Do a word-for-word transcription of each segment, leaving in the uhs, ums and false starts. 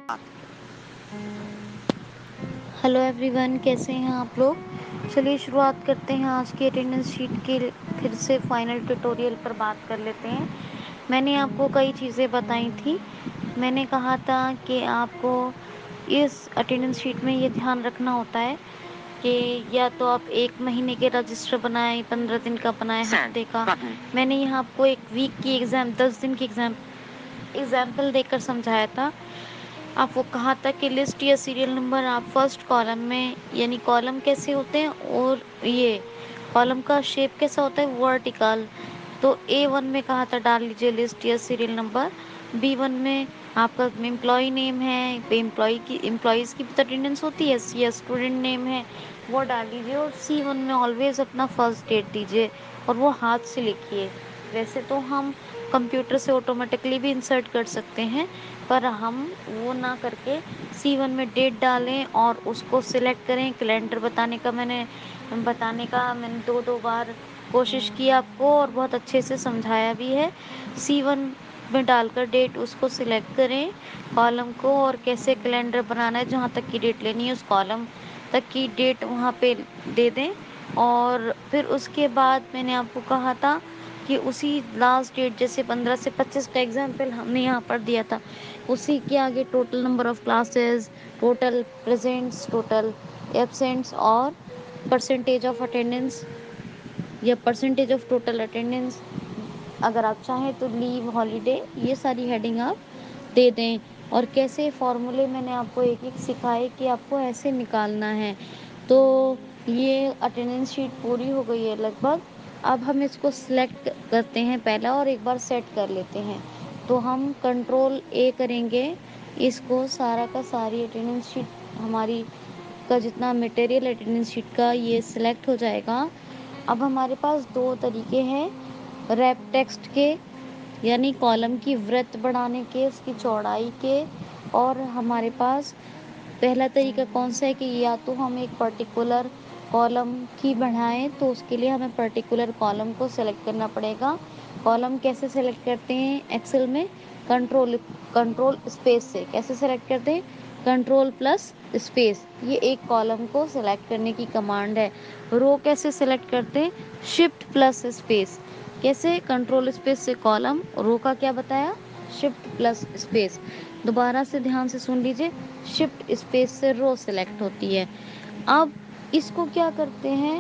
Hello everyone, कैसे हैं आप लोग। चलिए शुरुआत करते हैं आज की अटेंडेंस शीट के फिर से फाइनल ट्यूटोरियल पर बात कर लेते हैं। मैंने आपको कई चीज़ें बताई थी। मैंने कहा था कि आपको इस अटेंडेंस शीट में ये ध्यान रखना होता है कि या तो आप एक महीने के रजिस्टर बनाएं, पंद्रह दिन का बनाएं, हफ्ते का। मैंने यहाँ आपको एक वीक की एग्ज़ाम, दस दिन की एग्ज़ाम एग्जाम्पल देकर समझाया था। आपको कहा था कि लिस्ट या सीरियल नंबर आप फर्स्ट कॉलम में, यानी कॉलम कैसे होते हैं और ये कॉलम का शेप कैसा होता है, वर्टिकल। तो ए वन में कहा था डाल लीजिए लिस्ट या सीरियल नंबर। बी वन में आपका एम्प्लॉय नेम है, एम्प्लॉय की एम्प्लॉयज़ की भी अटेंडेंस होती है, या स्टूडेंट नेम है वो डाल दीजिए। और सी वन में ऑलवेज अपना फर्स्ट डेट दीजिए और वो हाथ से लिखिए। वैसे तो हम कंप्यूटर से ऑटोमेटिकली भी इंसर्ट कर सकते हैं, पर हम वो ना करके सी वन में डेट डालें और उसको सिलेक्ट करें। कैलेंडर बताने का मैंने बताने का मैंने दो दो बार कोशिश की आपको और बहुत अच्छे से समझाया भी है। सी वन में डालकर डेट उसको सिलेक्ट करें कॉलम को, और कैसे कैलेंडर बनाना है, जहाँ तक की डेट लेनी है उस कॉलम तक की डेट वहाँ पे दे दें। और फिर उसके बाद मैंने आपको कहा था कि उसी लास्ट डेट, जैसे पंद्रह से पच्चीस का एग्जाम्पल हमने यहाँ पर दिया था, उसी के आगे total number of classes, total presents, total absents और परसेंटेज ऑफ अटेंडेंस या परसेंटेज ऑफ टोटल अटेंडेंस, अगर आप चाहें तो लीव, हॉलीडे, ये सारी हेडिंग आप दे दें। और कैसे फॉर्मूले मैंने आपको एक एक सिखाए कि आपको ऐसे निकालना है। तो ये अटेंडेंस शीट पूरी हो गई है लगभग। अब हम इसको सिलेक्ट करते हैं पहला और एक बार सेट कर लेते हैं। तो हम कंट्रोल ए करेंगे, इसको सारा का सारी अटेंडेंस शीट हमारी का जितना मटेरियल अटेंडेंस शीट का ये सिलेक्ट हो जाएगा। अब हमारे पास दो तरीके हैं रैप टेक्स्ट के, यानी कॉलम की वृत्त बढ़ाने के, उसकी चौड़ाई के। और हमारे पास पहला तरीका कौन सा है कि या तो हम एक पर्टिकुलर कॉलम की बढ़ाएं, तो उसके लिए हमें पर्टिकुलर कॉलम को सेलेक्ट करना पड़ेगा। कॉलम कैसे सेलेक्ट करते हैं एक्सेल में, कंट्रोल कंट्रोल स्पेस से। कैसे सेलेक्ट करते हैं, कंट्रोल प्लस स्पेस, ये एक कॉलम को सेलेक्ट करने की कमांड है। रो कैसे सेलेक्ट करते हैं, शिफ्ट प्लस स्पेस। कैसे, कंट्रोल स्पेस से कॉलम, रो का क्या बताया, शिफ्ट प्लस स्पेस। दोबारा से ध्यान से सुन लीजिए, शिफ्ट स्पेस से रो सेलेक्ट होती है। अब इसको क्या करते हैं,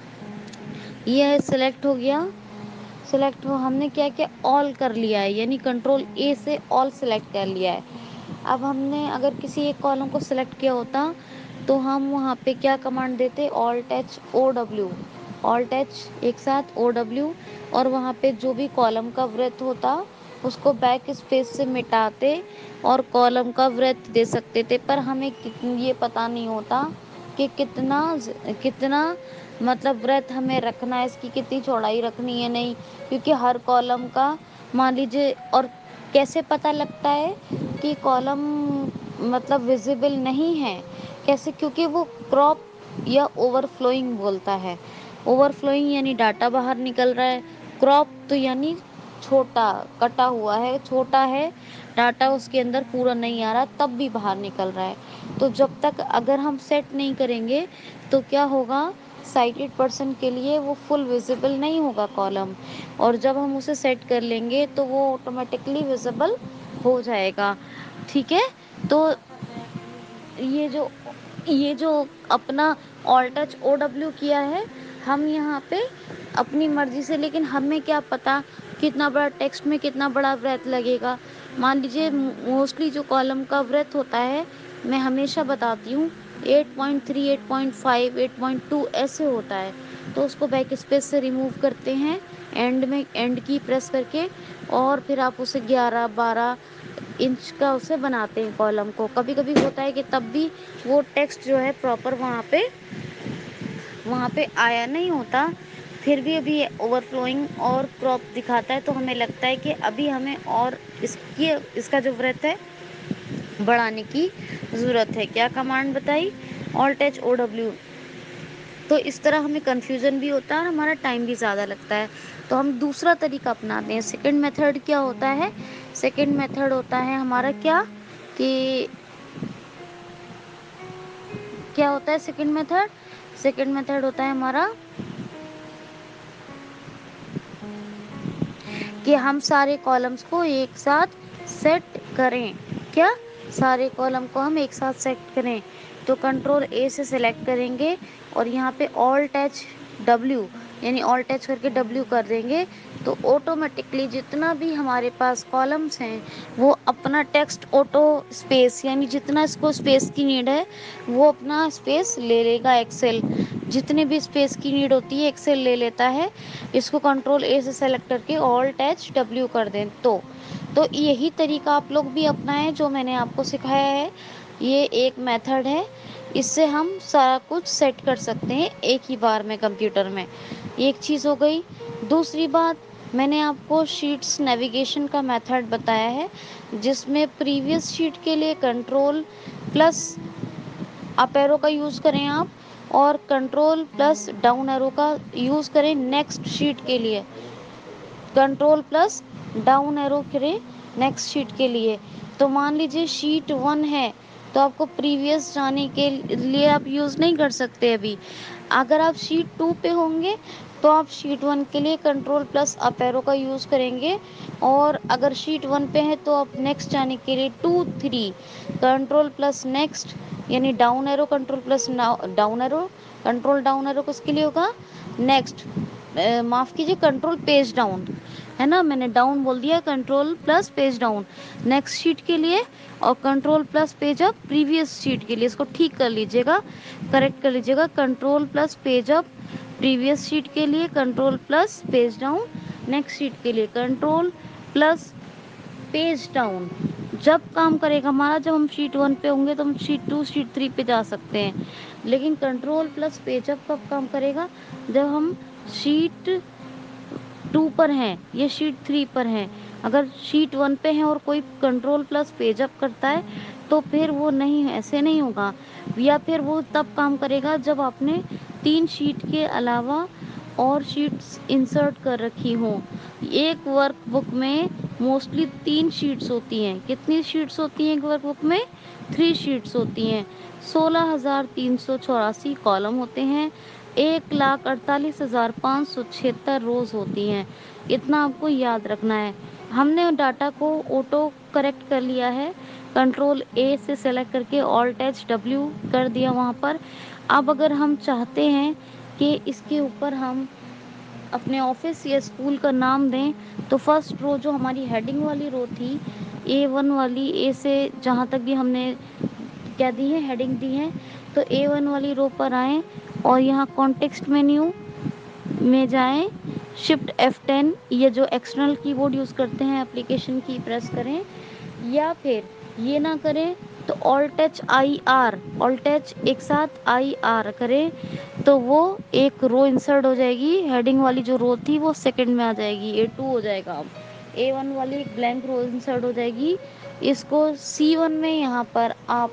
यह सेलेक्ट हो गया, सेलेक्ट हो हमने क्या किया, ऑल कर लिया है, यानी कंट्रोल ए से ऑल सेलेक्ट कर लिया है। अब हमने अगर किसी एक कॉलम को सिलेक्ट किया होता तो हम वहाँ पे क्या कमांड देते, alt H O W, alt H एक साथ ओ डब्ल्यू, और वहाँ पे जो भी कॉलम का वृत्त होता उसको बैक स्पेस से मिटाते और कॉलम का वृत्त दे सकते थे। पर हमें ये पता नहीं होता कि कितना कितना मतलब वृत्त हमें रखना है, इसकी कितनी चौड़ाई रखनी है, नहीं, क्योंकि हर कॉलम का मान लीजिए। और कैसे पता लगता है कि कॉलम मतलब विजिबल नहीं है, कैसे, क्योंकि वो क्रॉप या ओवरफ्लोइंग बोलता है। ओवरफ्लोइंग यानी डाटा बाहर निकल रहा है, क्रॉप तो यानी छोटा, कटा हुआ है, छोटा है डाटा, उसके अंदर पूरा नहीं आ रहा, तब भी बाहर निकल रहा है। तो जब तक अगर हम सेट नहीं करेंगे तो क्या होगा, साइटेड पर्सन के लिए वो फुल विजिबल नहीं होगा कॉलम, और जब हम उसे सेट कर लेंगे तो वो ऑटोमेटिकली विजिबल हो जाएगा। ठीक है, तो ये जो ये जो अपना ऑल टच ओ डब्ल्यू किया है हम यहाँ पे अपनी मर्जी से, लेकिन हमें क्या पता कितना बड़ा टेक्स्ट में कितना बड़ा वृत्त लगेगा। मान लीजिए मोस्टली जो कॉलम का वृत्त होता है, मैं हमेशा बताती हूँ eight point three, eight point five, eight point two ऐसे होता है। तो उसको बैक स्पेस से रिमूव करते हैं, एंड में एंड की प्रेस करके, और फिर आप उसे ग्यारह बारह इंच का उसे बनाते हैं कॉलम को। कभी कभी होता है कि तब भी वो टेक्स्ट जो है प्रॉपर वहाँ पे वहाँ पे आया नहीं होता, फिर भी अभी ओवरफ्लोइंग और क्रॉप दिखाता है, तो हमें लगता है कि अभी हमें और इसकी इसका जो वृत्त है बढ़ाने की ज़रूरत है। क्या कमांड बताई, ऑल्ट एच ओ डब्ल्यू। तो इस तरह हमें कन्फ्यूज़न भी होता है और हमारा टाइम भी ज़्यादा लगता है। तो हम दूसरा तरीका अपनाते हैं। सेकंड मेथड क्या होता है, सेकंड मेथड होता है हमारा क्या, कि क्या होता है सेकंड मेथड? सेकंड मेथड होता है हमारा कि हम सारे कॉलम्स को एक साथ सेट करें। क्या? सारे कॉलम को हम एक साथ सेट करें। तो कंट्रोल ए से सिलेक्ट करेंगे और यहाँ पे ऑल्ट एच डब्ल्यू यानी ऑल्ट एच करके डब्ल्यू कर देंगे, तो ऑटोमेटिकली जितना भी हमारे पास कॉलम्स हैं वो अपना टेक्स्ट ऑटो स्पेस यानी जितना इसको स्पेस की नीड है वो अपना स्पेस ले लेगा। एक्सेल जितने भी स्पेस की नीड होती है एक्सेल ले लेता है। इसको कंट्रोल ए से सेलेक्ट करके ऑल्ट एच डब्ल्यू कर दें तो तो यही तरीका आप लोग भी अपनाएं जो मैंने आपको सिखाया है। ये एक मेथड है, इससे हम सारा कुछ सेट कर सकते हैं एक ही बार में कंप्यूटर में। एक चीज़ हो गई। दूसरी बात, मैंने आपको शीट्स नेविगेशन का मेथड बताया है जिसमें प्रीवियस शीट के लिए कंट्रोल प्लस अप एरो का यूज़ करें आप, और कंट्रोल प्लस डाउन एरो का यूज़ करें नेक्स्ट शीट के लिए। कंट्रोल प्लस डाउन एरो करें नेक्स्ट शीट के लिए। तो मान लीजिए शीट वन है तो आपको प्रीवियस जाने के लिए आप यूज़ नहीं कर सकते अभी। अगर आप शीट टू पे होंगे तो आप शीट वन के लिए कंट्रोल प्लस अप एरो का यूज़ करेंगे, और अगर शीट वन पे है तो आप नेक्स्ट जाने के लिए two three control plus next यानी down arrow control plus down arrow control down arrow किसके लिए होगा? नेक्स्ट, माफ़ कीजिए कंट्रोल पेज डाउन है ना, मैंने डाउन बोल दिया। Control plus page down next sheet के लिए, और control plus page up previous sheet के लिए। इसको ठीक कर लीजिएगा, करेक्ट कर लीजिएगा। Control plus page up previous sheet के लिए, control plus page down next sheet के लिए। कंट्रोल प्लस पेज डाउन जब काम करेगा हमारा, जब हम शीट वन पे होंगे तो हम शीट टू शीट थ्री पे जा सकते हैं। लेकिन कंट्रोल प्लस पेज अप कब काम करेगा? जब हम शीट टू पर हैं या शीट थ्री पर हैं। अगर शीट वन पे हैं और कोई कंट्रोल प्लस पेज अप करता है तो फिर वो नहीं, ऐसे नहीं होगा। या फिर वो तब काम करेगा जब आपने तीन शीट के अलावा और शीट्स इंसर्ट कर रखी हों। एक वर्कबुक में मोस्टली तीन शीट्स होती हैं। कितनी शीट्स होती हैं एक वर्कबुक में? थ्री शीट्स होती हैं। सोलह हजार तीन सौ चौरासी कॉलम होते हैं। एक लाख अड़तालीस हजार पाँच सौ छिहत्तर रोज होती हैं। इतना आपको याद रखना है। हमने डाटा को ऑटो करेक्ट कर लिया है, कंट्रोल ए से सेलेक्ट करके ऑल्ट एच डब्ल्यू कर दिया वहाँ पर। अब अगर हम चाहते हैं कि इसके ऊपर हम अपने ऑफिस या स्कूल का नाम दें तो फर्स्ट रो जो हमारी हेडिंग वाली रो थी, ए वन वाली, ए से जहाँ तक भी हमने क्या दी है, हेडिंग दी है, तो ए वन वाली रो पर आएँ और यहाँ कॉन्टेक्स्ट मेन्यू में जाएं, शिफ्ट एफ टेन ये जो एक्सटर्नल कीबोर्ड यूज़ करते हैं एप्लीकेशन की प्रेस करें, या फिर ये ना करें तो alt H I R alt H एक साथ आई आर करें तो वो एक रो इंसर्ट हो जाएगी। हेडिंग वाली जो रो थी वो सेकंड में आ जाएगी, ए टू हो जाएगा। अब ए वन वाली एक ब्लैंक रो इंसर्ट हो जाएगी। इसको सी वन में यहाँ पर आप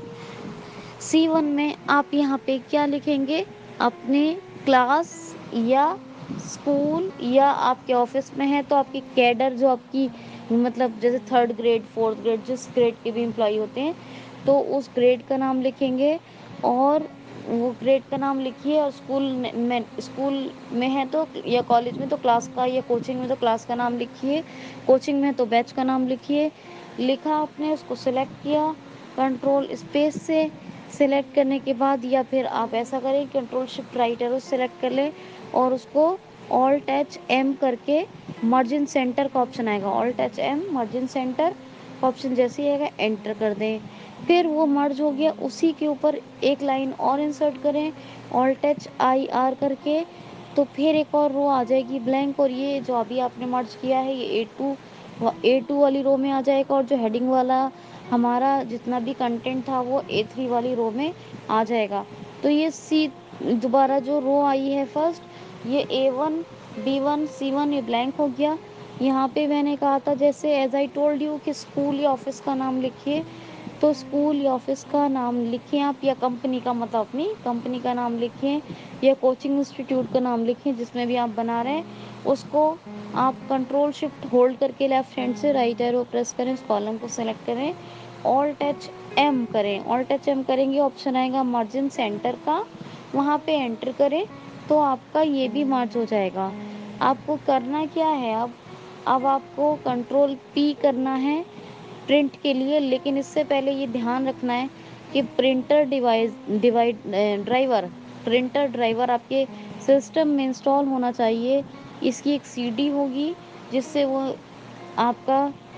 सी वन में आप यहाँ पे क्या लिखेंगे? अपने क्लास या स्कूल या आपके ऑफिस में है तो आपकी कैडर जो आपकी मतलब जैसे थर्ड ग्रेड फोर्थ ग्रेड जिस ग्रेड के भी एम्प्लॉय होते हैं तो उस ग्रेड का नाम लिखेंगे, और वो ग्रेड का नाम लिखिए। और स्कूल में स्कूल में है तो या कॉलेज में तो क्लास का, या कोचिंग में तो क्लास का नाम लिखिए, कोचिंग में तो बैच का नाम लिखिए। लिखा आपने, उसको सिलेक्ट किया कंट्रोल स्पेस से। सिलेक्ट करने के बाद या फिर आप ऐसा करें control shift right arrow select कर लें और उसको ऑल्ट एच एम करके मार्जिन सेंटर का ऑप्शन आएगा, alt H M margin centre option जैसे ही आएगा एंटर कर दें। फिर वो मर्ज हो गया, उसी के ऊपर एक लाइन और इंसर्ट करें ऑल्ट एच आई आर करके, तो फिर एक और रो आ जाएगी ब्लैंक, और ये जो अभी आपने मर्ज किया है ये ए टू ए टू वाली रो में आ जाएगा, और जो हेडिंग वाला हमारा जितना भी कंटेंट था वो ए थ्री वाली रो में आ जाएगा। तो ये सी दोबारा जो रो आई है फर्स्ट, ये A one B one C one ये ब्लैंक हो गया। यहाँ पे मैंने कहा था जैसे एज आई टोल्ड यू कि स्कूल या ऑफिस का नाम लिखिए, तो स्कूल या ऑफिस का नाम लिखिए आप, या कंपनी का मतलब अपनी कंपनी का नाम लिखिए, या कोचिंग इंस्टीट्यूट का नाम लिखिए जिसमें भी आप बना रहे हैं उसको आप कंट्रोल शिफ्ट होल्ड करके लेफ्ट हैंड से राइट एरो प्रेस करें, उस कॉलम को सेलेक्ट करें, ऑल्ट टच एम करें। ऑल्ट टच एम करेंगे, ऑप्शन आएगा मार्जिन सेंटर का, वहाँ पे एंटर करें तो आपका ये भी मर्ज हो जाएगा। आपको करना क्या है, अब अब आपको कंट्रोल पी करना है प्रिंट के लिए, लेकिन इससे पहले ये ध्यान रखना है कि printer device divide driver printer driver आपके सिस्टम में इंस्टॉल होना चाहिए। इसकी एक सीडी होगी जिससे वो आपका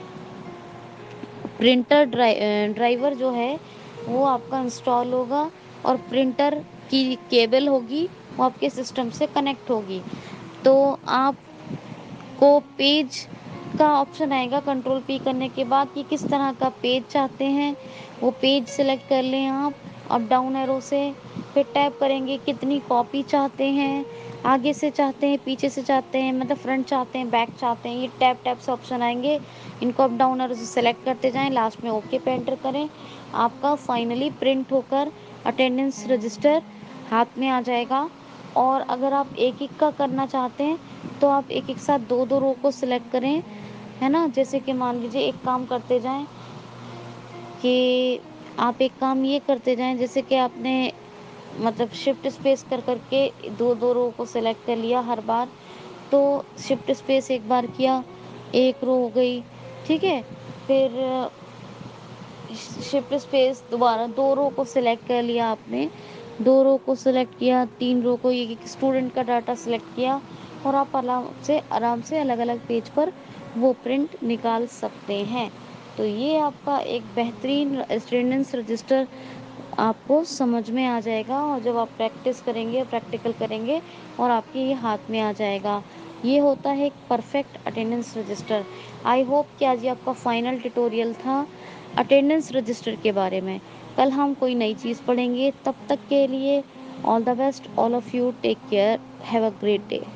प्रिंटर ड्राइ ड्राइवर जो है वो आपका इंस्टॉल होगा, और प्रिंटर की केबल होगी वो आपके सिस्टम से कनेक्ट होगी। तो आपको पेज का ऑप्शन आएगा कंट्रोल पी करने के बाद कि किस तरह का पेज चाहते हैं, वो पेज सिलेक्ट कर लें आप अप डाउन एरो से। फिर टैप करेंगे कितनी कॉपी चाहते हैं, आगे से चाहते हैं, पीछे से चाहते हैं, मतलब फ्रंट चाहते हैं, बैक चाहते हैं, ये टैप टैप से ऑप्शन आएंगे। इनको अप डाउन एरो से सेलेक्ट करते जाएं, लास्ट में ओके पे एंटर करें। आपका फाइनली प्रिंट होकर अटेंडेंस रजिस्टर हाथ में आ जाएगा। और अगर आप एक एक का करना चाहते हैं तो आप एक एक साथ दो दो रो को सिलेक्ट करें, है ना। जैसे कि मान लीजिए एक काम करते जाएं कि आप एक काम ये करते जाएं, जैसे कि आपने मतलब शिफ्ट स्पेस कर करके दो दो रो को सिलेक्ट कर लिया हर बार, तो शिफ्ट स्पेस एक बार किया, एक रो हो गई, ठीक है। फिर शिफ्ट स्पेस दोबारा दो रो को सिलेक्ट कर लिया आपने, दो रो को सिलेक्ट किया, तीन रो को, ये स्टूडेंट का डाटा सिलेक्ट किया, और आप आराम से आराम से अलग अलग पेज पर वो प्रिंट निकाल सकते हैं। तो ये आपका एक बेहतरीन अटेंडेंस रजिस्टर आपको समझ में आ जाएगा, और जब आप प्रैक्टिस करेंगे, प्रैक्टिकल करेंगे, और आपके ये हाथ में आ जाएगा। ये होता है एक perfect attendance register. I hope कि आज ये आपका फाइनल ट्यूटोरियल था अटेंडेंस रजिस्टर के बारे में। कल हम कोई नई चीज़ पढ़ेंगे, तब तक के लिए all the best, all of you, take care, have a great day.